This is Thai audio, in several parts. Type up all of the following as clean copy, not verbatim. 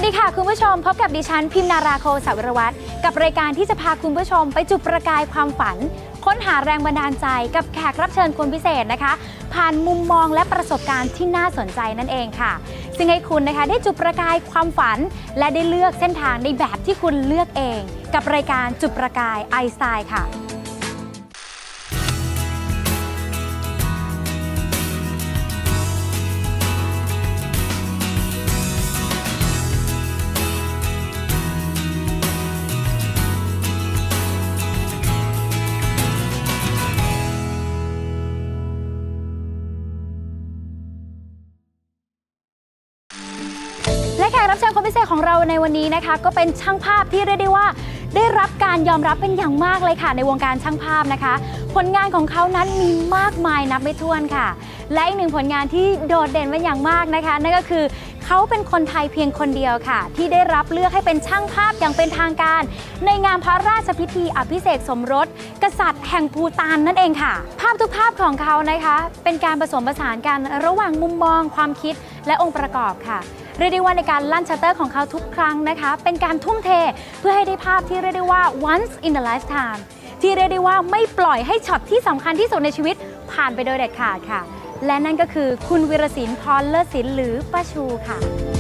ดีค่ะคุณผู้ชมพบกับดิฉันพิมนาราโคสาวรวัตรกับรายการที่จะพาคุณผู้ชมไปจุดประกายความฝันค้นหาแรงบันดาลใจกับแขกรับเชิญคนพิเศษนะคะผ่านมุมมองและประสบการณ์ที่น่าสนใจนั่นเองค่ะซึ่งให้คุณนะคะได้จุดประกายความฝันและได้เลือกเส้นทางในแบบที่คุณเลือกเองกับรายการจุดประกายไอน์สไตน์ค่ะและแขกรับเชิญคนพิเศษของเราในวันนี้นะคะก็เป็นช่างภาพที่เรียกได้ว่าได้รับการยอมรับเป็นอย่างมากเลยค่ะในวงการช่างภาพนะคะผลงานของเขานั้นมีมากมายนับไม่ถ้วนค่ะและอีกหนึ่งผลงานที่โดดเด่นเป็นอย่างมากนะคะนั่นก็คือเขาเป็นคนไทยเพียงคนเดียวค่ะที่ได้รับเลือกให้เป็นช่างภาพอย่างเป็นทางการในงานพระราชพิธีอภิเษกสมรสกษัตริย์แห่งภูฏานนั่นเองค่ะภาพทุกภาพของเขานะคะเป็นการผสมผสานกันระหว่างมุมมองความคิดและองค์ประกอบค่ะเรียกได้ว่าในการลั่นชัตเตอร์ของเขาทุกครั้งนะคะเป็นการทุ่มเทเพื่อให้ได้ภาพที่เรียกได้ว่า once in a lifetime ที่เรียกได้ว่าไม่ปล่อยให้ช็อตที่สำคัญที่สุดในชีวิตผ่านไปโดยเด็ดขาดค่ะและนั่นก็คือคุณวีรศิลป์ พรเลิศศิลป์หรือป้าชูค่ะ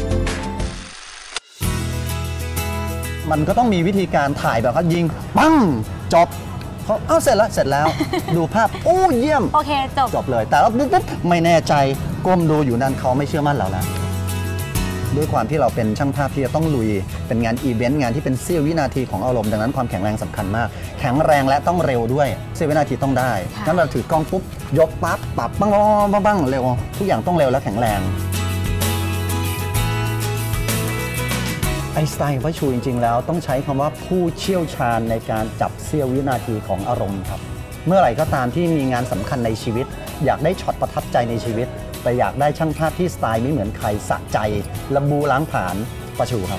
มันก็ต้องมีวิธีการถ่ายแบบเขายิงปั้งจบเขาเสร็จแล้ว ดูภาพโอ้เยี่ยมโอเคจบเลยแต่แล้วปุ๊บไม่แน่ใจก้มดูอยู่นั่นเขาไม่เชื่อมั่นเราแล้วด้วยความที่เราเป็นช่างภาพที่จะต้องลุยเป็นงานอีเวนต์งานที่เป็นเสี้ยววินาทีของอารมณ์ดังนั้นความแข็งแรงสำคัญมากแข็งแรงและต้องเร็วด้วยเสี้ยววินาทีต้องได้งั้นเราถือกล้องปุ๊บยกปั๊บปรับบ้างเร็วทุกอย่างต้องเร็วและแข็งแรงไอน์สไตน์ว่าชูจริงๆแล้วต้องใช้คำว่าผู้เชี่ยวชาญในการจับเสี้ยววินาทีของอารมณ์ครับเมื่อไหร่ก็ตามที่มีงานสำคัญในชีวิตอยากได้ช็อตประทับใจในชีวิตแต่อยากได้ช่างภาพที่สไตล์ไม่เหมือนใครสะใจละบูล้างผ่านป้าชูครับ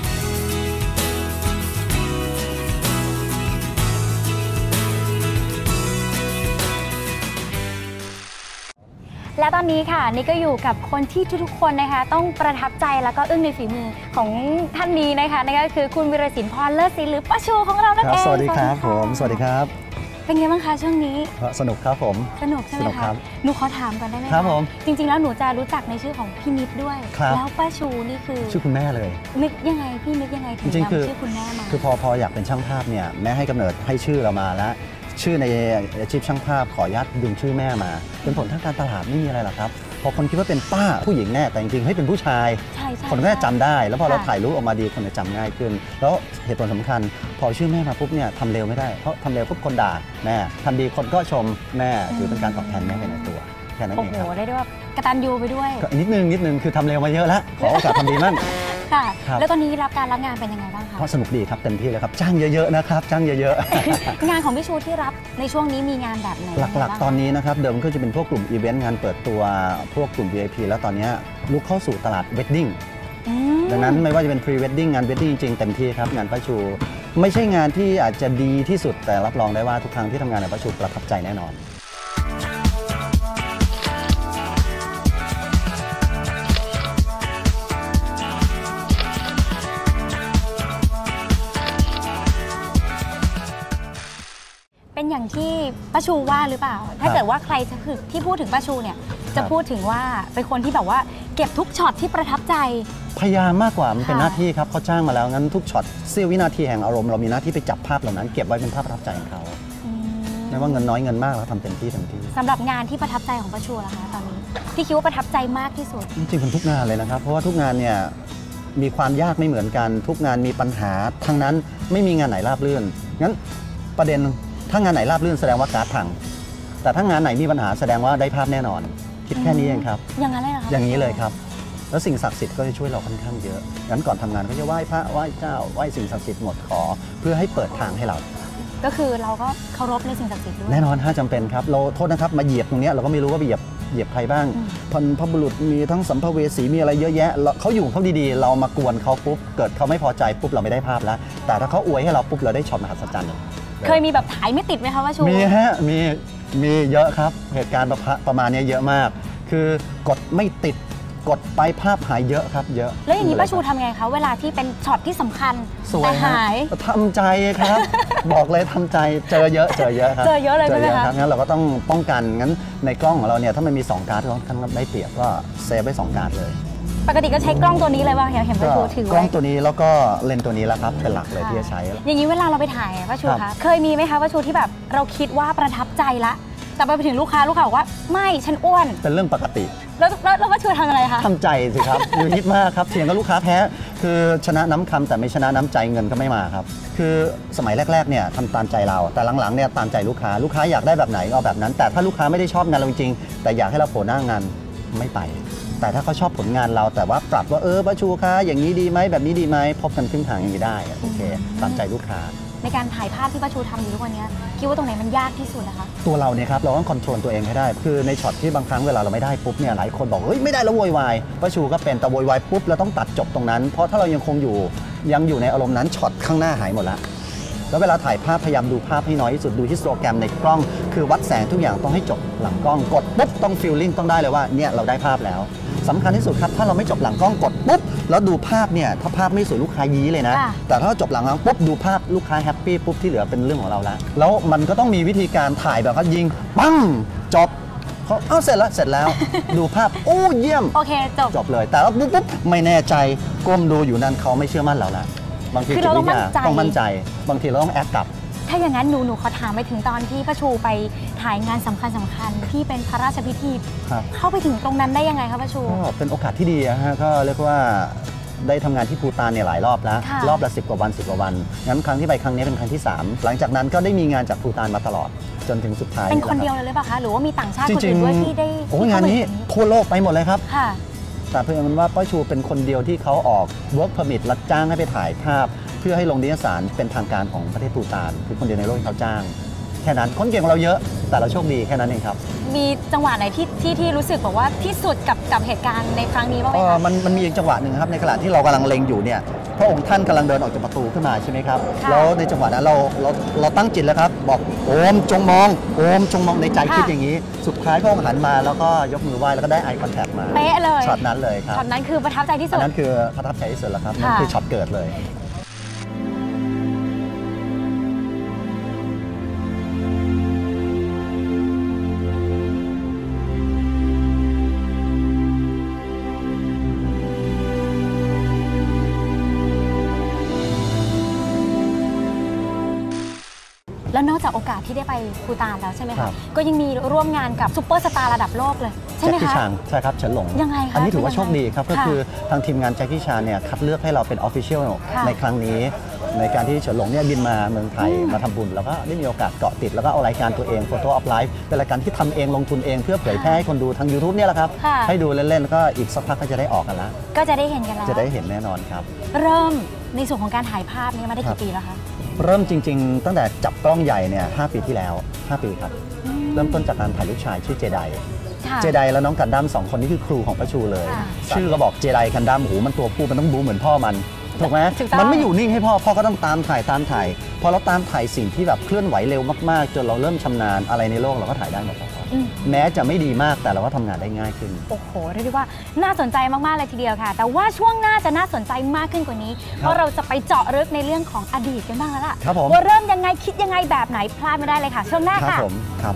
และตอนนี้ค่ะนี่ก็อยู่กับคนที่ทุกๆคนนะคะต้องประทับใจแล้วก็อึ้งในฝีมือของท่านนี้นะคะนั่นก็คือคุณวีรศิลป์ พรเลิศศิลป์หรือป้าชูของเรานั่นเองสวัสดีครับผมสวัสดีครับเป็นไงบ้างคะช่วงนี้สนุกครับผมสนุกใช่ไหมคะหนูขอถามก่อนได้ไหมครับผมจริงๆแล้วหนูจะรู้จักในชื่อของพี่นิดด้วยแล้วป้าชูนี่คือชื่อคุณแม่เลยนึกยังไงพี่นึกยังไงถึงนำชื่อคุณแม่มาคือพออยากเป็นช่างภาพเนี่ยแม่ให้กำเนิดให้ชื่อเรามาแล้วชื่อในอาชีพช่างภาพขออนุญาตดึงชื่อแม่มาเป็นผลทางการตลาดไม่มีอะไรหรอกครับพอคนคิดว่าเป็นป้าผู้หญิงแน่แต่จริงๆให้เป็นผู้ชายคนก็จะจำได้แล้วพอเราถ่ายรูปออกมาดีคนจะจำง่ายขึ้นแล้วเหตุผลสำคัญพอชื่อแม่มาปุ๊บเนี่ยทำเร็วไม่ได้เพราะทำเร็วปุ๊บคนด่าแม่ทำดีคนก็ชมแม่ถือเป็นการตอบแทนแม่ในตัวแค่นั้นเองครับโอ้โหได้ด้วยว่ากตัญญูไปด้วยก็นิดนึงคือทำเร็วมาเยอะแล้วขอโอกาสทำดีมั่งค่ะแล้วตอนนี้รับงานเป็นยังไงบ้างคะสนุกดีครับเต็มที่เลยครับจ้างเยอะๆนะครับจ้างเยอะๆงานของพี่ชูที่รับในช่วงนี้มีงานแบบไหนหลักๆตอนนี้นะครับเดิมก็จะเป็นพวกกลุ่มอีเวนต์งานเปิดตัวพวกกลุ่ม VIP แล้วตอนนี้ลุกเข้าสู่ตลาดเวดดิ้งดังนั้นไม่ว่าจะเป็นพรีเวดดิ้งงานเวดดิ้งจริงๆเต็มที่ครับงานป้าชูไม่ใช่งานที่อาจจะดีที่สุดแต่รับรองได้ว่าทุกครั้งที่ทำงานในป้าชูประทับใจแน่นอนเป็นอย่างที่ป้าชูว่าหรือเปล่าถ้าเกิดว่าใครที่พูดถึงป้าชูเนี่ยจะพูดถึงว่าเป็นคนที่แบบว่าเก็บทุกช็อตที่ประทับใจพยายามมากกว่ามันเป็นหน้าที่ครับเขาจ้างมาแล้วงั้นทุกช็อตเสี้ยววินาทีแห่งอารมณ์เรามีหน้าที่ไปจับภาพเหล่านั้นเก็บไว้เป็นภาพประทับใจของเขาไม่ว่าเงินน้อยเงินมากเราทำเต็มที่สำหรับงานที่ประทับใจของป้าชูล่ะคะตอนนี้ที่คิดว่าประทับใจมากที่สุดจริงๆเป็นทุกงานเลยนะครับเพราะว่าทุกงานเนี่ยมีความยากไม่เหมือนกันทุกงานมีปัญหาทั้งนั้นไม่มีงานไหนราบรื่นงั้นประเด็นถ้างานไหนราบรื่นแสดงว่าการ์ดพังแต่ถ้างานไหนมีปัญหาแสดงว่าได้ภาพแน่นอนคิดแค่นี้เองครับอย่างนั้นเลยเหรอคะอย่างนี้เลยครับแล้วสิ่งศักดิ์สิทธิ์ก็จะช่วยเราค่อนข้างเยอะงั้นก่อนทำงานก็จะไหว้พระไหว้เจ้าไหว้สิ่งศักดิ์สิทธิ์หมดขอเพื่อให้เปิดทางให้เราก็คือเราก็เคารพในสิ่งศักดิ์สิทธิ์ด้วยแน่นอนถ้าจำเป็นครับเราโทษนะครับมาเหยียบตรงนี้เราก็ไม่รู้ว่าเหยียบใครบ้างพบุรุษมีทั้งสัมภเวสีมีอะไรเยอะแยะเขาอยู่เขาดีๆเรามากวนเขาปุ๊บเกิดเขาไม่พอใจปุ๊บเราไม่ได้ภาพแล้วแต่ถ้าเขาอวยให้เราปุ๊บเราได้ช็อตมหัศจรรย์เคยมีแบบถ่ายไม่ติดไหมคะว่าชูมีฮะมีเยอะครับเหตุการณ์ประมาณนี้เยอะมากคือกดไม่ติดกดไปภาพหายเยอะครับเยอะแล้วอย่างนี้ป้าชูทำไงคะเวลาที่เป็นช็อตที่สำคัญสวยแต่หายทำใจครับ บอกเลยทำใจเจอเยอะครับเจอเยอะเลยใช่ไหมคะครับงั้นเราก็ต้องป้องกันงั้นในกล้องของเราเนี่ยถ้ามันมี2การ์ดค่อนข้างได้เปรียบก็เซฟไว้2การ์ดเลยปกติก็ใช้กล้องตัวนี้เลยป่ะเห็นป้าชูถือกล้ไว้องตัวนี้แล้วก็เลนส์ตัวนี้แล้วครับเป็นหลักเลยที่จะใช้อย่างนี้เวลาเราไปถ่ายป้าชูครัคะบเคยมีไหมคะป้าชูที่แบบเราคิดว่าประทับใจละแต่ไปถึงลูกค้าบอกว่าไม่ฉันอ้วนเป็นเรื่องปกติแล้วป้าชูทำอะไรคะทำใจสิครับ อยู่นิดมากครับเถียงกับลูกค้าแพ้คือชนะน้ำคำแต่ไม่ชนะน้ำใจเงินก็ไม่มาครับคือสมัยแรกๆเนี่ยทำตามใจเราแต่หลังๆเนี่ยตามใจลูกค้าอยากได้แบบไหนเอาแบบนั้น แต่ถ้าลูกค้าไม่ได้ชอบงานเราจริงๆแต่อยากให้เราโผล่หน้างานไม่ไป แต่ถ้าเขาชอบผลงานเราแต่ว่าปรับว่าป้าชูคะอย่างนี้ดีไหมแบบนี้ดีไหมพบกันครึ่งทางอย่างนี้ได้โอเคตามใจลูกค้าในการถ่ายภาพที่ป้าชูทำอยู่ทุกวันนี้คิดว่าตรงไหนมันยากที่สุดนะคะตัวเราเนี่ยครับเราต้องคอนโทรลตัวเองให้ได้คือในช็อตที่บางครั้งเวลาเราไม่ได้ปุ๊บเนี่ยหลายคนบอกเฮ้ยไม่ได้แล้วโวยวายป้าชูก็เป็นแต่โวยวายปุ๊บเราต้องตัดจบตรงนั้นเพราะถ้าเรายังคงอยู่ในอารมณ์นั้นช็อตข้างหน้าหายหมดละแล้วเวลาถ่ายภาพพยายามดูภาพให้น้อยที่สุดดูที่โปรแกรมในกล้องคือวัดแสงทุกอย่างต้องให้จบหลังกล้องกดปุ๊บต้องฟีลลิ่งต้องได้เลยว่าเนี่ยเราได้ภาพแล้วสำคัญที่สุดครับถ้าเราไม่จบหลังกล้องกดปุ๊บแล้วดูภาพเนี่ยถ้าภาพไม่สวยลูกค้ายี้เลยนะแต่ถ้าจบหลังกล้องปุ๊บดูภาพลูกค้าแฮปปี้ปุ๊บที่เหลือเป็นเรื่องของเราแล้วมันก็ต้องมีวิธีการถ่ายแบบว่ายิงปังจบเขาเสร็จแล้ว ดูภาพโอ้เยี่ยมโอเคจบเลยแต่ว่าปุ๊บไม่แน่ใจก้มดูอยู่นั่นเขาไม่เชื่อมั่นเราละบางทีเราต้องมั่นใจบางทีเราต้องแอดกลับถ้าอย่างนั้นหนูขอถามไปถึงตอนที่ป้าชูไปถ่ายงานสำคัญที่เป็นพระราชพิธีเข้าไปถึงตรงนั้นได้ยังไงคะป้าชูก็เป็นโอกาสที่ดีฮะก็เรียกว่าได้ทำงานที่ภูฏานเนี่ยหลายรอบแล้วรอบละ10 กว่าวันงั้นครั้งที่ไปครั้งนี้เป็นครั้งที่3หลังจากนั้นก็ได้มีงานจากภูฏานมาตลอดจนถึงสุดท้ายเป็นคนเดียวเลยหรือเปล่าคะหรือว่ามีต่างชาติคนอื่นด้วยที่ได้งานนี้ทั่วโลกไปหมดเลยครับแต่เพื่อนว่าป้าชูเป็นคนเดียวที่เขาออก work permit รับจ้างให้ไปถ่ายภาพเพื่อให้ลงนิตยสารเป็นทางการของประเทศภูฏานคือคนเดียวในโลกที่เขาจ้างแค่นั้นคนเก่งของเราเยอะแต่เราโชคดีแค่นั้นเองครับมีจังหวะไหนที่รู้สึกบอกว่าที่สุดกับเหตุการณ์ในครั้งนี้บ้างไหมคะมันมีอีกจังหวะหนึ่งครับในขณะที่เรากำลังเล็งอยู่เนี่ยพระองค์ท่านกำลังเดินออกจากประตูขึ้นมาใช่ไหมครับแล้วในจังหวะนั้นเราตั้งจิตแล้วครับบอกโอมจงมองในใจคิดอย่างนี้สุดท้ายพระองค์หันมาแล้วก็ยกมือไหว้แล้วก็ได้ eye contact มาเป๊ะเลยช็อตนั้นเลยครับช็อตนั้นคือประทับใจที่สุดนั่นคือประทับใจที่สุดแล้วครับนั่นคือช็อตเกิดเลยแล้วนอกจากโอกาสที่ได้ไปภูฏานแล้วใช่ไหมคะก็ยังมีร่วมงานกับซุปเปอร์สตาร์ระดับโลกเลยใช่ไหมคะใช่ครับเฉินหลงยังไงคะอันนี้ถือว่าโชคดีครับก็คือทางทีมงานแจ็คกี้ชานเนี่ยคัดเลือกให้เราเป็นออฟฟิเชียลในครั้งนี้ในการที่เฉินหลงเนี่ยบินมาเมืองไทยมาทำบุญแล้วก็ได้มีโอกาสเกาะติดแล้วก็เอารายการตัวเอง Photo of Life เป็นรายการที่ทำเองลงทุนเองเพื่อเผยแพร่ให้คนดูทาง YouTube เนี่ยแหละครับให้ดูเล่นๆแล้วก็อีกสักพักก็จะได้ออกกันแล้วก็จะได้เห็นกันแล้วจะได้เห็นแน่นอนครับเริ่มในส่วนของการถ่ายภาพนี้มาได้กี่ปีแล้วคะเริ่มจริงๆตั้งแต่จับกล้องใหญ่เนี่ย5 ปีที่แล้ว5 ปีครับเริ่มต้นจากการถ่ายลูกชายชื่อเจไดแล้วน้องกันดั้ม2 คนนี้คือครูของป้าชูเลยชื่อก็บอกเจไดกันดั้มหูมันตัวผู้มันต้องบู๊เหมือนพ่อมันถูกไหมมันไม่อยู่นิ่งให้พ่อก็ต้องตามถ่ายพอเราตามถ่ายสิ่งที่แบบเคลื่อนไหวเร็วมากๆจนเราเริ่มชำนาญอะไรในโลกเราก็ถ่ายได้หมดแม้จะไม่ดีมากแต่เราก็ทำงานได้ง่ายขึ้นโอ้โหเรียกได้ว่าน่าสนใจมากๆเลยทีเดียวค่ะแต่ว่าช่วงหน้าจะน่าสนใจมากขึ้นกว่านี้เพราะเราจะไปเจาะลึกในเรื่องของอดีตกันบ้างแล้วล่ะว่าเริ่มยังไงคิดยังไงแบบไหนพลาดไม่ได้เลยค่ะช่วงหน้าค่ะครับ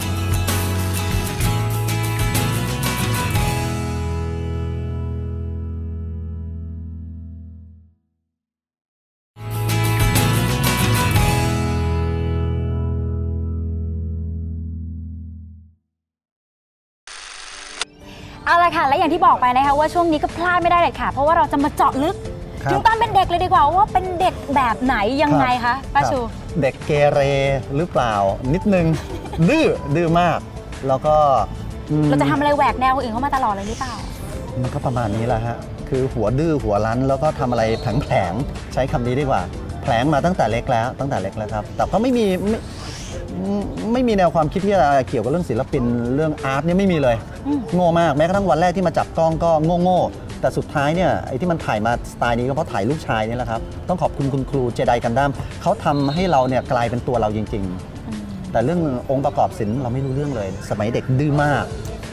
เอาละค่ะและอย่างที่บอกไปนะคะว่าช่วงนี้ก็พลาดไม่ได้เลยค่ะเพราะว่าเราจะมาเจาะลึกถึงตอนเป็นเด็กเลยดีกว่าว่าเป็นเด็กแบบไหนยังไงคะป้าชูเด็กเกเรหรือเปล่านิดนึงดื้อมากแล้วก็เราจะทำอะไรแหวกแนวคนอื่นเข้ามาตลอดเลยหรือเปล่ามันก็ประมาณนี้แหละฮะคือหัวดื้อหัวรั้นแล้วก็ทำอะไรแผลงใช้คำนี้ดีกว่าแผลงมาตั้งแต่เล็กแล้วครับแต่ก็ไม่มีแนวความคิดที่จะเกี่ยวกับเรื่องศิลปินเรื่องอาร์ตเนี่ยไม่มีเลยโง่มากแม้กระทั่งวันแรกที่มาจับกล้องก็โง่แต่สุดท้ายเนี่ยไอ้ที่มันถ่ายมาสไตล์นี้ก็เพราะถ่ายลูกชายนี่แหละครับต้องขอบคุณคุณครูเจไดกันดั้มเขาทำให้เราเนี่ยกลายเป็นตัวเราจริงๆแต่เรื่ององค์ประกอบศิลป์เราไม่รู้เรื่องเลยสมัยเด็กดื้อมาก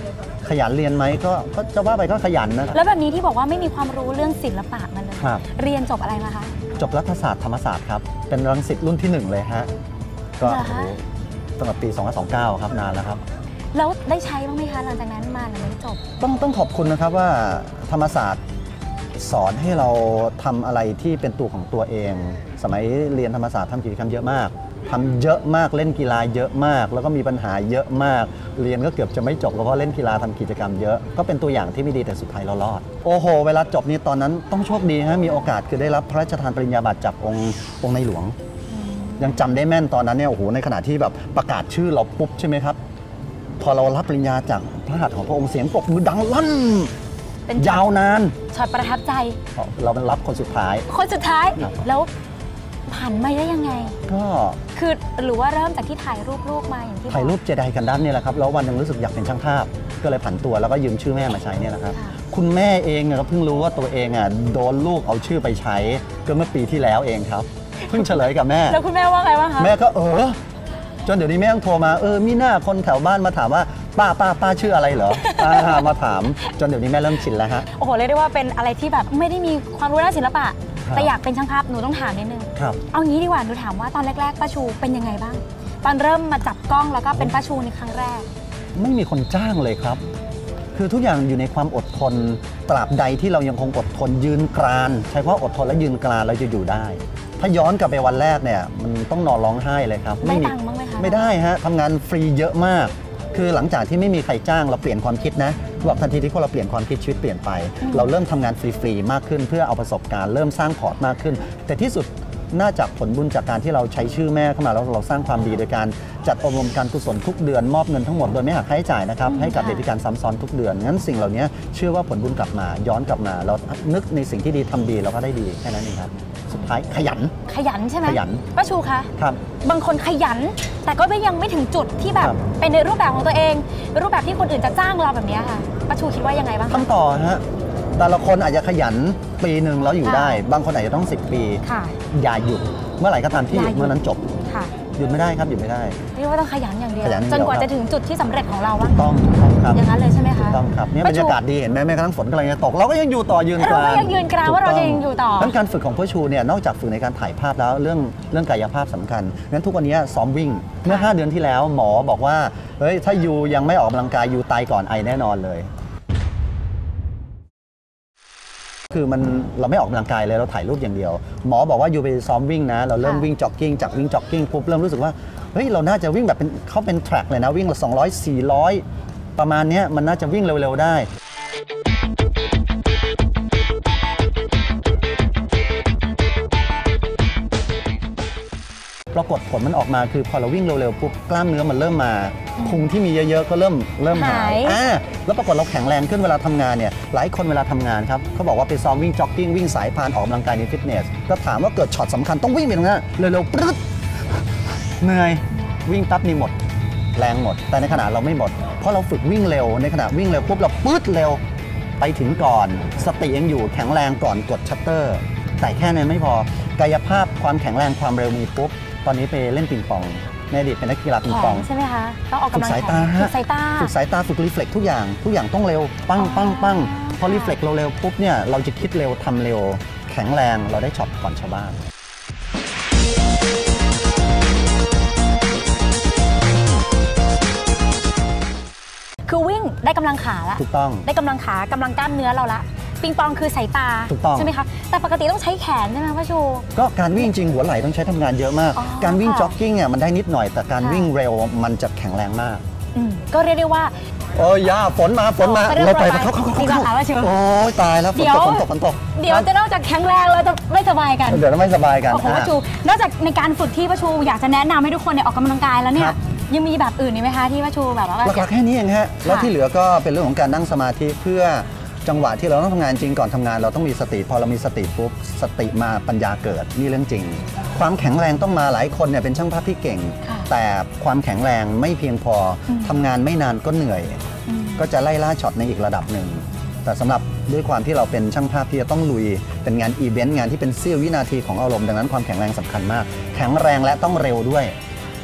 ขยันเรียนไหมก็จะว่าไปก็ขยันนะแล้วแบบนี้ที่บอกว่าไม่มีความรู้เรื่องศิลปะมาเลยครับเรียนจบอะไรมาคะจบรัฐศาสตร์ธรรมศาสตร์ครับเป็นรังสิตรุ่นที่1เลยฮะก็เหรอคะตั้งแต่ปี2529ครับนานแล้วครับแล้วได้ใช้บ้างไหมคะหลังจากนั้นมาหลังจากจบต้องขอบคุณนะครับว่าธรรมศาสตร์สอนให้เราทำอะไรที่เป็นตัวของตัวเอง สมัยเรียนธรรมศาสตร์ทำกิจกรรมเยอะมากทำเยอะมากเล่นกีฬาเยอะมาก แล้วก็มีปัญหาเยอะมาก เรียนก็เกือบจะไม่จบเพราะเล่นกีฬาทำกิจกรรมเยอะก็เป็นตัวอย่างที่ไม่ดีแต่สุดท้ายเรารอดโอ้โหเวลาจบนี้ตอนนั้นต้องโชคดีฮะมีโอกาสคือได้รับพระราชทานปริญญาบัตรจากองค์ในหลวง ยังจำได้แม่นตอนนั้นเนี่ยโอ้โหในขณะที่แบบประกาศชื่อเราปุ๊บใช่ไหมครับพอเรารับปริญญาจากพระหัตถ์ของพระองค์เสียงปรบมือดังลั่นเป็นยาวนานช็อตประทับใจเราเป็นรับคนสุดท้ายคนสุดท้ายครับแล้วผันมาได้ยังไงก็คือหรือว่าเริ่มจากที่ถ่ายรูปลูกมาอย่างที่บอกถ่ายรูปเจไดกันดั้มเนี่ยแหละครับแล้ววันหนึงรู้สึกอยากเป็นช่างภาพ ก็เลยผันตัวแล้วก็ยืมชื่อแม่มาใช้เนี่ยนะครับค่ะคุณแม่เองก็เพิ่งรู้ว่าตัวเองโดนลูกเอาชื่อไปใช้ก็เมื่อปีที่แล้วเองครับเพิ่งเฉลยกับแม่แล้วคุณแม่ว่าไงบ้างคะแม่ก็จนเดี๋ยวนี้แม่ต้องโทรมามีหน้าคนแถวบ้านมาถามว่าป้าชื่ออะไรเหรอ มาถามจนเดี๋ยวนี้แม่เริ่มชินแล้วฮะโอ้โหเรียกได้ว่าเป็นอะไรที่แบบไม่ได้มีความรู้ด้านศิลปะครับแต่อยากเป็นช่างภาพหนูต้องถามนิดนึงครับเอางี้ดีกว่าหนูถามว่าตอนแรกๆป้าชูเป็นยังไงบ้าง ตอนเริ่มมาจับกล้องแล้วก็เป็นป้าชูในครั้งแรกไม่มีคนจ้างเลยครับ คือทุกอย่างอยู่ในความอดทนตราบใดที่เรายังคงอดทนยืนกรานใช้คำว่าอดทนและยืนกรานเราจะอยู่ได้ ถ้าย้อนกลับไปวันแรกเนี่ยมันต้องนอนร้องไห้เลยครับได้ตังค์บ้างไหมคะไม่ได้ฮะทำงานฟรีเยอะมาก คือหลังจากที่ไม่มีใครจ้างเราเปลี่ยนความคิดนะบอกทันทีที่พวกเราเปลี่ยนความคิดชีวิตเปลี่ยนไป เราเริ่มทำงานฟรีๆมากขึ้นเพื่อเอาประสบการณ์เริ่มสร้างพอร์ตมากขึ้น แต่ที่สุดน่าจะผลบุญจากการที่เราใช้ชื่อแม่เข้ามาแล้วเราสร้างความดีโดยการจัดอบรมการกุศลทุกเดือนมอบเงินทั้งหมดโดยไม่หักค่าใช้จ่ายนะครับให้กับเด็กพิการซ้ำซ้อนทุกเดือนงั้นสิ่งเหล่านี้เชื่อว่าผลบุญกลับมาย้อนกลับมาเรานึกในสิ่งที่ดีทำดีเราก็ได้ดีแค่นั้นเองครับสุดท้ายขยันขยันใช่ไหมขยันป้าชูคะครับบางคนขยัน แต่ก็ยังไม่ถึงจุดที่แบบครับเป็นในรูปแบบของตัวเองรูปแบบที่คนอื่นจะจ้างเราแบบนี้ค่ะป้าชูคิดว่ายังไงบ้างคะทำต่อฮะแต่ละคนอาจจะขยันปีหนึ่งแล้วอยู่ค่ะได้ บางคนอาจจะต้อง10 ปีค่ะอย่าหยุดเมื่อไหร่ก็ตามที่หยุอย่าดหยุดเมื่อนั้นจบค่ะหยุดไม่ได้ครับหยุดไม่ได้เรียกว่าต้องขยันอย่างเดียวขยันอย่างจเดีนยวกว่าครับจะถึงจุดที่สำเร็จของเราว่าต้องครับอย่างนั้นเลยใช่ไหมคะต้องครับเนี่ยป้าบรชูรยากาศดีเห็นไหมแม้กระทั่งฝนกำลังจะตกเราก็ยังอยู่ต่อยืนกเรารานก็ยังยืนกรานว่าเราจะยังอยู่ต่อดังนั้นการฝึกของพ่อชูเนี่ยนอกจากฝึกในการถ่ายภาพแล้วเรื่องกายภาพสำคัญงั้นทุกวันนี้ซ้อมวิ่งเมื่อ 5 เดือนที่แล้วหมอบอกว่าเฮ้ยถ้ายูยังไม่ออกกำลังกายยูตายก่อนไอแน่นอนเลย คือเราไม่ออกกำลังกายเลยเราถ่ายรูปอย่างเดียว หมอบอกว่าอยู่ไปซ้อมวิ่งนะเราเริ่มค่ะวิ่งจ็อกกิ้งจากวิ่งจ็อกกิ้งปุ๊บเริ่มรู้สึกว่าเฮ้ยเราน่าจะวิ่งแบบเขาเป็นแทร็กเลยนะวิ่งละ200 400 ประมาณเนี้ยมันน่าจะวิ่งเร็วๆได้ปรากฏผลมันออกมาคือพอเราวิ่งเร็วๆปุ๊บกล้ามเนื้อมันเริ่มมาพุงที่มีเยอะๆก็เริ่มหายแล้วปรากฏเราแข็งแรงขึ้นเวลาทำงานเนี่ยหลายคนเวลาทำงานครับเขาบอกว่าไปซ้อมวิ่งจ็อกกิ้งวิ่งสายพานออกกำลังกายในฟิตเนสก็ถามว่าเกิดช็อตสำคัญต้องวิ่งไปตรงนั้นเร็วๆปึ๊ดเหนื่อยวิ่งปั๊บนี่หมดแรงหมดแต่ในขณะเราไม่หมดเพราะเราฝึกวิ่งเร็วในขณะวิ่งเร็วปุ๊บเราปึ๊ดเร็วไปถึงก่อนสติยังอยู่แข็งแรงก่อนกดชัตเตอร์แต่แค่นั้นไม่พอกายภาพความแข็งแรงความเร็วมีปุ๊บตอนนี้ไปเล่นปิงปองในอดีตเป็นนักกีฬาปิงปองใช่ไหมคะต้องออกฝึกำกลังสายตาฝึกสายตาฝึกสายตาฝึกรีเฟล็กทุกอย่างต้องเร็วปั้งปั้งปั้งพอรีเฟล็กเราเร็วปุ๊บเนี่ยเราจะคิดเร็วทำเร็วแข็งแรงเราได้ช็อตก่อนชาวบ้านคือวิ่งได้กำลังขาละถูกต้องได้กำลังขากำลังกล้ามเนื้อเราละปิงปองคือสายตาถูกต้องใช่ไหมคะแต่ปกติต้องใช้แขนใช่ไหมป้าชูก็การวิ่งจริงหัวไหล่ต้องใช้ทำงานเยอะมากอ๋อการวิ่งค่ะจ็อกกิ้งเนี่ยมันได้นิดหน่อยแต่การค่ะวิ่งเร็วมันจะแข็งแรงมากก็เรียกได้ว่าโอ้ยย่าฝนมาเราไปเขาดีกว่าค่ะป้าชูโอ้ยตายแล้วฝนตกเดี๋ยวจะนอกจากแข็งแรงเราจะไม่สบายกันเดี๋ยวเราไม่สบายกันโอ้โหป้าชูนอกจากในการฝึกที่ป้าชูอยากจะแนะนำให้ทุกคนเนี่ยออกกำลังกายแล้วเนี่คยรับยังมีแบบอื่นอีกไหมคะที่ป้าชูแบบว่าหลักๆแค่นี้เองฮะแล้วที่เหลือก็เป็นเรื่องของการนั่งสมาธิเพื่อจังหวะที่เราต้องทำงานจริงก่อนทำงานเราต้องมีสติพอเรามีสติปุ๊บสติมาปัญญาเกิดนี่เรื่องจริง ความแข็งแรงต้องมาหลายคนเนี่ยเป็นช่างภาพที่เก่งค่ะแต่ความแข็งแรงไม่เพียงพอทำงานไม่นานก็เหนื่อย ก็จะไล่ล่าช็อตในอีกระดับหนึ่งแต่สำหรับด้วยความที่เราเป็นช่างภาพที่จะต้องลุยเป็นงานอีเวนต์งานที่เป็นเสี้ยววินาทีของอารมณ์ดังนั้นความแข็งแรงสำคัญมาก แข็งแรงและต้องเร็วด้วย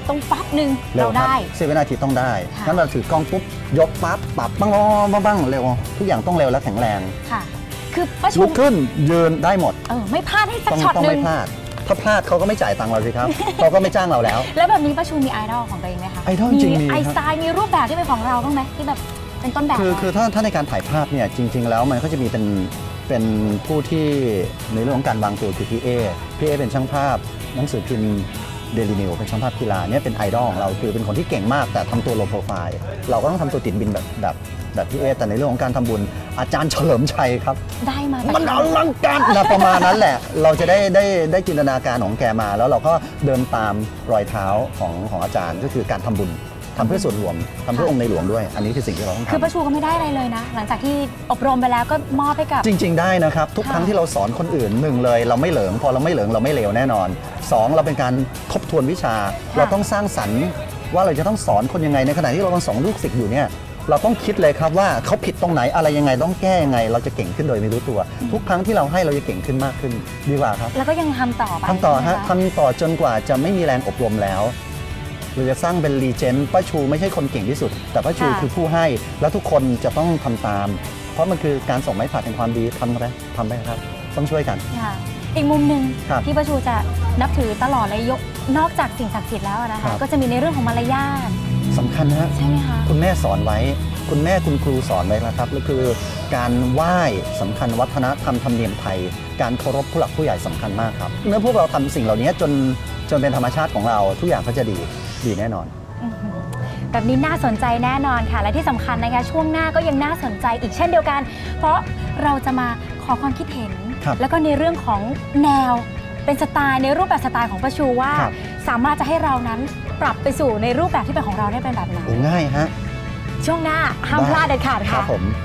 ตรงปั๊บหนึ่งเราได้ 10 วินาทีต้องได้งั้นเราถือกล้องปุ๊บยกปั๊บปรับบ้างเร็วทุกอย่างต้องเร็วและแข็งแรงค่ะคือป้าชูลุกขึ้นยืนได้หมดไม่พลาดให้สักช็อตนึงต้องไม่พลาดถ้าพลาดเขาก็ไม่จ่ายตังค์เราสิครับ เขาก็ไม่จ้างเราแล้วแล้วแบบนี้ป้าชูมีไอดอลของตัวเองไหมคะไอดอลจริงมีไอสไตล์มีรูปแบบที่เป็นของเราบ้างไหมที่แบบเป็นต้นแบบคือถ้าในการถ่ายภาพเนี่ยจริงๆแล้วมันก็จะมีเป็นผู้ที่ในเรื่องของการวางตัวคือพี่เอเป็นช่างภาพหนังสือพิมพ์เดลินิวเป็นช่างภาพกีฬาเนี่ยเป็นไอดอลของเราคือเป็นคนที่เก่งมากแต่ทำตัวโลโปรไฟล์เราก็ต้องทำตัวติดบินแบบพี่เอแต่ในเรื่องของการทำบุญอาจารย์เฉลิมชัยครับได้มามันอลังการนะประมาณนั้นแหละเราจะได้จินตนาการของแกมาแล้วเราก็เดินตามรอยเท้าของอาจารย์ก็คือการทำบุญทำเพื่อส่วนรวมทำเพื่อองค์ในหลวงด้วยอันนี้คือสิ่งที่เราต้องทำคือป้าชูก็ไม่ได้อะไรเลยนะหลังจากที่อบรมไปแล้วก็มอบให้กับจริงๆได้นะครับทุกครั้งที่เราสอนคนอื่น1เลยเราไม่เหลิงพอเราไม่เหลิงเราไม่เลวแน่นอน2เราเป็นการทบทวนวิชาเราต้องสร้างสรรค์ว่าเราจะต้องสอนคนยังไงในขณะที่เรากำลังสอนลูกศิษย์อยู่เนี่ยเราต้องคิดเลยครับว่าเขาผิดตรงไหนอะไรยังไงต้องแก้ยังไงเราจะเก่งขึ้นโดยไม่รู้ตัวทุกครั้งที่เราให้เราจะเก่งขึ้นมากขึ้นดีกว่าครับแล้วก็ยังทำต่อไปทำต่อฮะทำต่อจนกว่าจะไม่มีแรงอบรมแล้วเราจะสร้างเป็นรีเจนต์ป้าชูไม่ใช่คนเก่งที่สุดแต่ป้าชูคือผู้ให้แล้วทุกคนจะต้องทำตามเพราะมันคือการส่งไม้ผลัดแห่งความดีทำไปครับต้องช่วยกันอีกมุมหนึ่งที่ป้าชูจะนับถือตลอดเลยนอกจากสิ่งศักดิ์สิทธิ์แล้วนะคะก็จะมีในเรื่องของมารยาทสำคัญนะใช่ไหมคะคุณแม่สอนไว้คุณแม่คุณครูสอนไว้นะครับก็คือการไหว้สำคัญวัฒนธรรมธรรมเนียมไทยการเคารพผู้หลักผู้ใหญ่สำคัญมากครับเมื่อพวกเราทำสิ่งเหล่านี้จนเป็นธรรมชาติของเราทุกอย่างก็จะดีแน่นอนแบบนี้น่าสนใจแน่นอนค่ะและที่สำคัญนะคะช่วงหน้าก็ยังน่าสนใจอีกเช่นเดียวกันเพราะเราจะมาขอความคิดเห็นแล้วก็ในเรื่องของแนวเป็นสไตล์ในรูปแบบสไตล์ของป้าชูว่าสามารถจะให้เรานั้นปรับไปสู่ในรูปแบบที่เป็นของเราได้เป็นแบบไหนง่ายฮะช่วงหน้าห้ามพลาดเด็ดขาดค่ะครับผม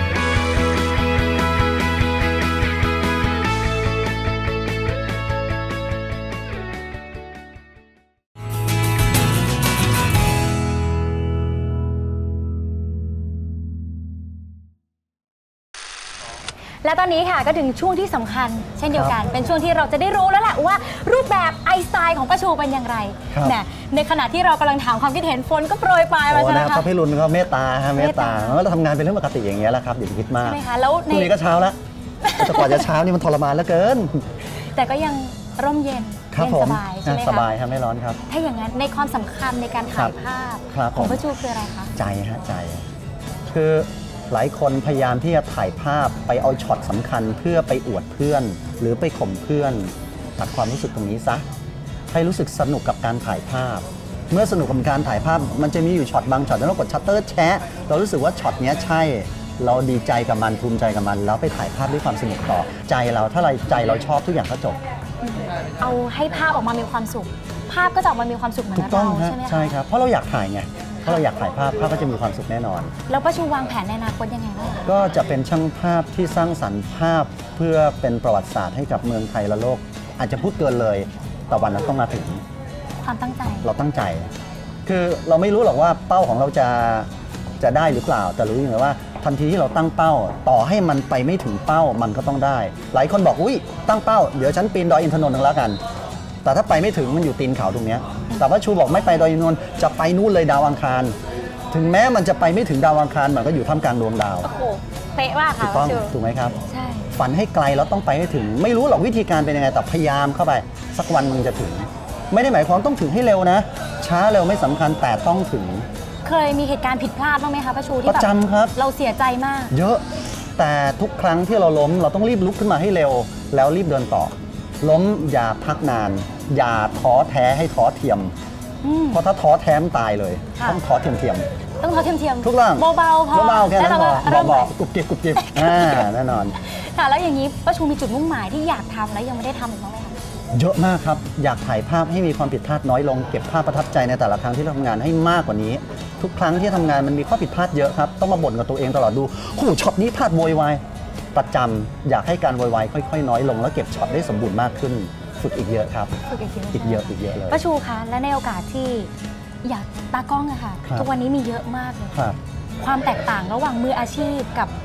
และตอนนี้ค่ะก็ถึงช่วงที่สำคัญเช่นเดียวกันเป็นช่วงที่เราจะได้รู้แล้วแหละว่ารูปแบบไอสไตล์ของป้าชูเป็นอย่างไรในขณะที่เรากำลังถามความคิดเห็นฝนก็โปรยปลายมาใช่ไหมคะพระพิรุณก็เมตตาแล้วเราทำงานเป็นเรื่องปกติอย่างเงี้ยแหละครับอย่าไปคิดมากใช่ไหมคะแล้วพรุ่งนี้ก็เช้าแล้วแต่กว่าจะเช้านี่มันทรมานเหลือเกินแต่ก็ยังร่มเย็นสบายใช่ไหมคะสบายครับไม่ร้อนครับถ้าอย่างนั้นในความสำคัญในการถ่ายภาพของป้าชูคืออะไรคะใจคือหลายคนพยายามที่จะถ่ายภาพไปเอาช็อตสำคัญเพื่อไปอวดเพื่อนหรือไปข่มเพื่อนตัดความรู้สึกตรงนี้ซะให้รู้สึกสนุกกับการถ่ายภาพเมื่อสนุกกับการถ่ายภาพมันจะมีอยู่ช็อตบางช็อตแล้วเรากดชัตเตอร์แชะเรารู้สึกว่าช็อตนี้ใช่เราดีใจกับมันภูมิใจกับมันแล้วไปถ่ายภาพด้วยความสนุกต่อใจเราถ้าใจเราชอบทุกอย่างก็จบเอาให้ภาพออกมามีความสุขภาพก็จะออกมามีความสุขเหมือนเราใช่ไหมคะใช่ครับเพราะเราอยากถ่ายไงถ้าเราอยากถ่ายภาพก็จะมีความสุขแน่นอนแล้วป้าชูวางแผนในอนาคตยังไงบ้างก็จะเป็นช่างภาพที่สร้างสรรค์ภาพเพื่อเป็นประวัติศาสตร์ให้กับเมืองไทยและโลกอาจจะพูดเกินเลยแต่วันนั้นต้องมาถึงความตั้งใจเราตั้งใจคือเราไม่รู้หรอกว่าเป้าของเราจะได้หรือเปล่าแต่รู้อย่างไรว่าทันทีที่เราตั้งเป้าต่อให้มันไปไม่ถึงเป้ามันก็ต้องได้หลายคนบอกอุ้ยตั้งเป้าเดี๋ยวฉันปีนดอยอินทนนท์แล้วกันแต่ถ้าไปไม่ถึงมันอยู่ตีนเขาตรงนี้แต่ว่าชูบอกไม่ไปดอยอินทนนท์จะไปนู่นเลยดาวอังคารถึงแม้มันจะไปไม่ถึงดาวอังคารมันก็อยู่ท่ามกลางดวงดาวโอ้โหเป๊ะมากค่ะถูกไหมครับใช่ฝันให้ไกลแล้วต้องไปให้ถึงไม่รู้หรอกวิธีการเป็นยังไงแต่พยายามเข้าไปสักวันมึงจะถึงไม่ได้หมายความต้องถึงให้เร็วนะช้าเร็วไม่สำคัญแต่ต้องถึงเคยมีเหตุการณ์ผิดพลาดบ้างไหมคะป้าชูที่ประจำครับเราเสียใจมากเยอะแต่ทุกครั้งที่เราล้มเราต้องรีบลุกขึ้นมาให้เร็วแล้วรีบเดินต่อล้มอย่าพักนานอย่าท้อแท้ให้ท้อเทียมเพราะถ้าท้อแท้ตายเลยต้องท้อเทียมต้องท้อเทียมทุกเรื่องเบาๆพอแค่นั้นพอเบาๆกุบกิบแน่นอนค่ะแล้วอย่างนี้ป้าชูมีจุดมุ่งหมายที่อยากทำแล้วยังไม่ได้ทำอีกบ้างไหมคะเยอะมากครับอยากถ่ายภาพให้มีความผิดพลาดน้อยลงเก็บภาพประทับใจในแต่ละครั้งที่ทำงานให้มากกว่านี้ทุกครั้งที่ทำงานมันมีข้อผิดพลาดเยอะครับต้องมาบ่นกับตัวเองตลอดดูโอ้ช็อตนี้พลาดโวยวายประจำอยากให้การโวยวายค่อยๆน้อยลงแล้วเก็บช็อตได้สมบูรณ์มากขึ้นฝึกอีกเยอะครับฝึกอีกเยอะเลยป้าชูคะและในโอกาสที่อยากตากล้องอะค่ะทุกวันนี้มีเยอะมากเลยความแตกต่างระหว่างมืออาชีพกับผ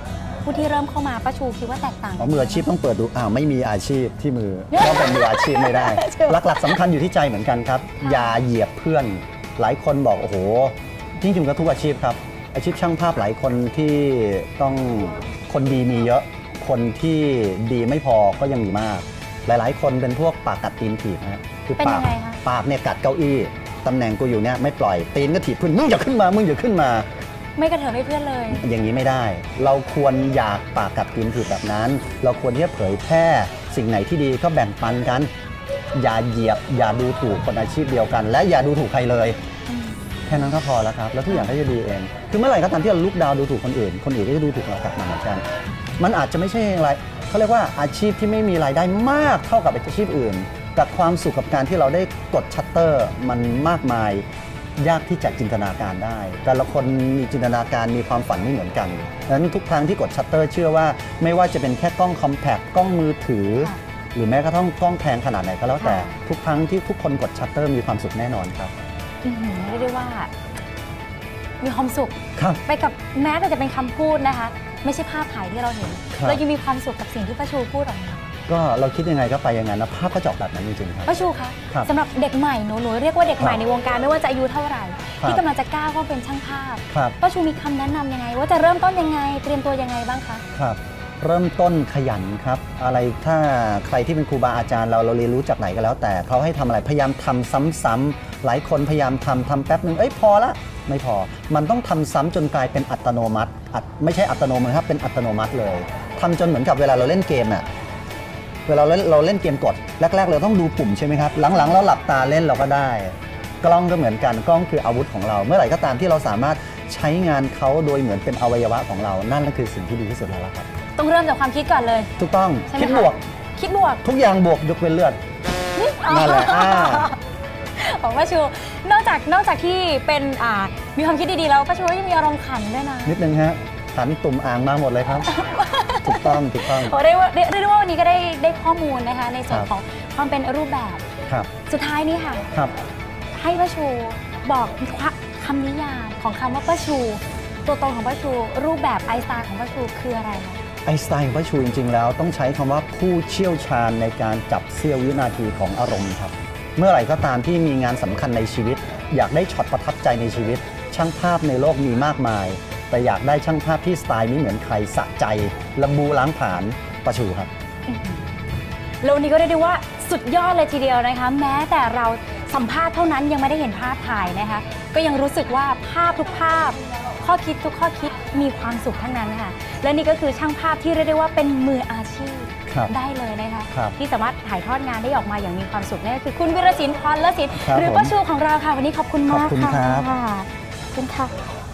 ผู้ที่เริ่มเข้ามาป้าชูคิดว่าแตกต่างกันมืออาชีพต้องเปิดดูไม่มีอาชีพที่มือก็เป็นมืออาชีพไม่ได้ หลักๆสำคัญอยู่ที่ใจเหมือนกันครับอย่าเหยียบเพื่อนหลายคนบอกโอ้โหจริงๆก็ทุกอาชีพครับอาชีพช่างภาพหลายคนที่ต้องคนดีมีเยอะคนที่ดีไม่พอก็ยังมีมากหลายๆคนเป็นพวกปากกัดตีนถีบนะคือปากเนี่ยกัดเก้าอี้ตำแหน่งกูอยู่เนี่ยไม่ปล่อยตีนก็ถีบขึ้นมึงอย่าขึ้นมามึงอย่าขึ้นมาไม่กระเถิบให้เพื่อนเลยอย่างนี้ไม่ได้เราควรอยากปากกัดตีนถีบแบบนั้นเราควรที่จะเผยแพร่สิ่งไหนที่ดีก็แบ่งปันกันอย่าเหยียบอย่าดูถูกคนอาชีพเดียวกันและอย่าดูถูกใครเลยแค่นั้นก็พอแล้วครับแล้วทุกอย่างก็จะดีเองคือเมื่อไหร่ก็ตามที่เราลุกดาวดูถูกคนอื่นคนอื่นก็จะดูถูกเรากลับมาเหมือนกันมันอาจจะไม่ใช่อะไรเขาเรียกว่าอาชีพที่ไม่มีรายได้มากเท่ากับอาชีพอื่นแต่ความสุขกับการที่เราได้กดชัตเตอร์มันมากมายยากที่จะจินตนาการได้แต่ละคนมีจินตนาการมีความฝันไม่เหมือนกันดังนั้นทุกครั้งที่กดชัตเตอร์เชื่อว่าไม่ว่าจะเป็นแค่กล้องคอมแพคกล้องมือถือหรือแม้กระทั่งกล้องแพงขนาดไหนก็แล้วแต่ทุกครั้งที่ทุกคนกดชัตเตอร์มีความสุขแน่นอนครับเรียกได้ว่ามีความสุขไปกับแม้แต่จะเป็นคำพูดนะคะไม่ใช่ภาพถ่ายที่เราเห็นเรายังมีความสุขกับสิ่งที่ป้าชูพูดออกมาก็เราคิดยังไงก็ไปอย่างนั้นนะภาพก็จบแบบนั้นจริงๆครับป้าชูคะสำหรับเด็กใหม่หนูเรียกว่าเด็กใหม่ในวงการไม่ว่าจะอายุเท่าไหร่ที่กำลังจะก้าวเข้าเป็นช่างภาพป้าชูมีคำแนะนำยังไงว่าจะเริ่มต้นยังไงเตรียมตัวยังไงบ้างคะครับเริ่มต้นขยันครับอะไรถ้าใครที่เป็นครูบาอาจารย์เราเรียนรู้จากไหนก็แล้วแต่เขาให้ทำอะไรพยายามทำซ้ำๆหลายคนพยายามทำแป๊บนึงพอละไม่พอมันต้องทำซ้ำจนกลายเป็นอัตโนมัติไม่ใช่อัตโนมัติครับเป็นอัตโนมัติเลยทำจนเหมือนกับเวลาเราเล่นเกมน่ะเวลาเราเล่นเกมกดแรกๆเราต้องดูปุ่มใช่ไหมครับหลังๆเราหลับตาเล่นเราก็ได้กล้องก็เหมือนกันกล้องคืออาวุธของเราเมื่อไหร่ก็ตามที่เราสามารถใช้งานเขาโดยเหมือนเป็นอวัยวะของเรานั่นก็คือสิ่งที่ดีที่สุดแล้วครับต้องเริ่มจากความคิดก่อนเลยถูกต้องคิดบวกทุกอย่างบวกยกเว้นเลือดนั่นแหละบอกป้าชูนอกจากที่เป็นมีความคิดดีๆแล้วป้าชูยังมีอารมณ์ขันด้วยนะนิดนึงฮะขันตุ่มอ่างมาหมดเลยครับถูกต้องเรียกว่าวันนี้ก็ได้ข้อมูลนะคะในส่วนของความเป็นรูปแบบสุดท้ายนี้ค่ะให้ป้าชูบอกคำนิยามของคำว่าป้าชูตัวตนของป้าชูรูปแบบไอน์สไตล์ของป้าชูคืออะไรคะไอน์สไตล์ของป้าชูจริงๆแล้วต้องใช้คำว่าผู้เชี่ยวชาญในการจับเสี้ยววินาทีของอารมณ์ครับเมื่อไหร่ก็ตามที่มีงานสำคัญในชีวิตอยากได้ช็อตประทับใจในชีวิตช่างภาพในโลกมีมากมายแต่อยากได้ช่างภาพที่สไตล์ไม่เหมือนใครสะใจระบูล้างผลาญป้าชูครับแล้ววันนี้ก็เรียกได้ว่าสุดยอดเลยทีเดียวนะคะแม้แต่เราสัมภาษณ์เท่านั้นยังไม่ได้เห็นภาพถ่ายนะคะก็ยังรู้สึกว่าภาพทุกภาพข้อคิดทุกข้อคิดมีความสุขทั้งนั้นค่ะและนี่ก็คือช่างภาพที่เรียกได้ว่าเป็นมืออาชีพได้เลยนะคะที่สามารถถ่ายทอดงานได้ออกมาอย่างมีความสุขนั่นก็คือคุณวิรศิลป์ พรเลิศศิลป์หรือป้าชูของเราค่ะวันนี้ขอบคุณมากค่ะขอบคุณค่ะ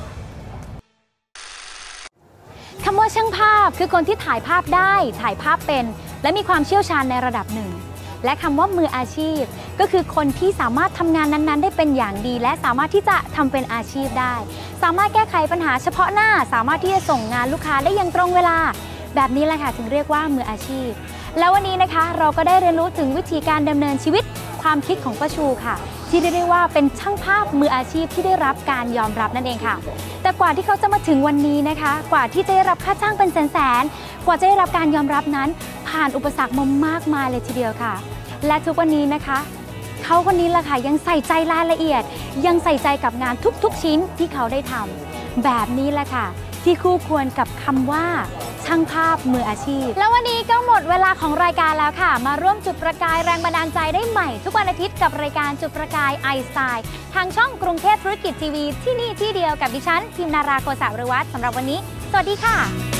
คำว่าช่างภาพคือคนที่ถ่ายภาพได้ถ่ายภาพเป็นและมีความเชี่ยวชาญในระดับหนึ่งและคำว่ามืออาชีพก็คือคนที่สามารถทำงานนั้นๆได้เป็นอย่างดีและสามารถที่จะทำเป็นอาชีพได้สามารถแก้ไขปัญหาเฉพาะหน้าสามารถที่จะส่งงานลูกค้าได้อย่างตรงเวลาแบบนี้แหละค่ะถึงเรียกว่ามืออาชีพแล้ววันนี้นะคะเราก็ได้เรียนรู้ถึงวิธีการดำเนินชีวิตความคิดของป้าชูค่ะที่เรียกได้ว่าเป็นช่างภาพมืออาชีพที่ได้รับการยอมรับนั่นเองค่ะแต่กว่าที่เขาจะมาถึงวันนี้นะคะกว่าที่จะได้รับค่าจ้างเป็นแสนๆกว่าจะได้รับการยอมรับนั้นผ่านอุปสรรคมามากมายเลยทีเดียวค่ะและทุกวันนี้นะคะเขาคนนี้แหละค่ะยังใส่ใจรายละเอียดยังใส่ใจกับงานทุกๆชิ้นที่เขาได้ทำแบบนี้แหละค่ะที่คู่ควรกับคำว่าช่างภาพมืออาชีพแล้ววันนี้ก็หมดเวลาของรายการแล้วค่ะมาร่วมจุดประกายแรงบันดาลใจได้ใหม่ทุกวันอาทิตย์กับรายการจุดประกายไอน์สไตล์ทางช่องกรุงเทพธุรกิจทีวีที่นี่ที่เดียวกับดิฉันพิมนาราโกษาวิวัฒน์สำหรับวันนี้สวัสดีค่ะ